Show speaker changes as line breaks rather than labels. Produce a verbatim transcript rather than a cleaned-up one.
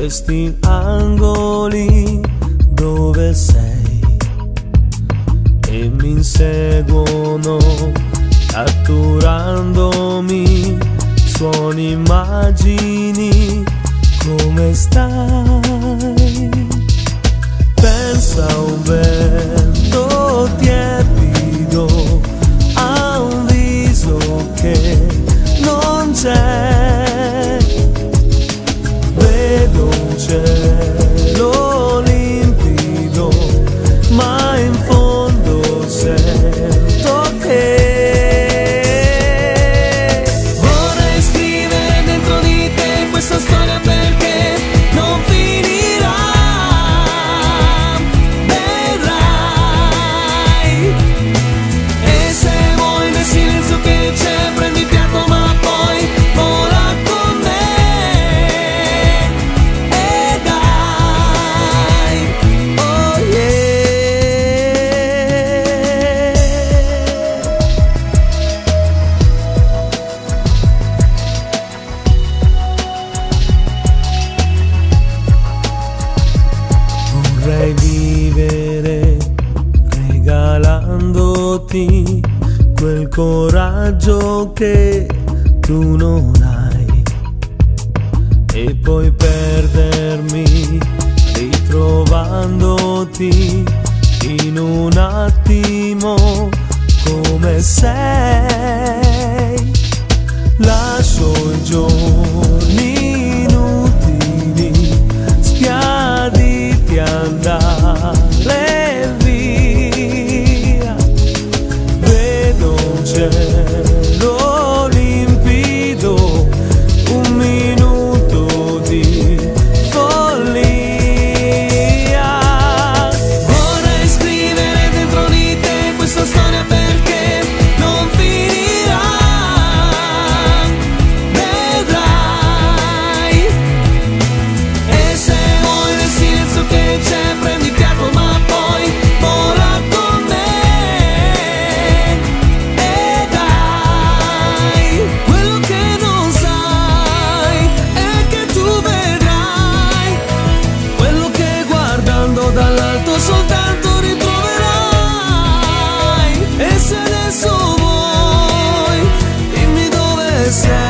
questi angoli dove sei e mi inseguono catturandomi, suoni, immagini, come stai? Pensa a un vento tiepido, a un viso che non c'è, vedo un cielo limpido, ma in fondo sento che vorrei scrivere dentro di te questa storia perché non finirà, vedrai. E se vuoi nel silenzio che c'è prendi fiato ma poi vola con me e dai, oh yeah. Vorrei vivere regalandoti quel coraggio che tu non hai e poi perdermi ritrovandoti in un attimo come sei. Lascio i giorni inutili spiaditi andare via, vedo un cielo limpido, un minuto di follia. Vorrei scrivere dentro di te questa storia perché non finirà, vedrai. E se vuoi nel silenzio che c'è prendi fiato ma poi vola con me e dai. Quello che non sai è che tu vedrai quello che guardando dall'alto soltanto ritroverai. E se adesso vuoi dimmi dove sei.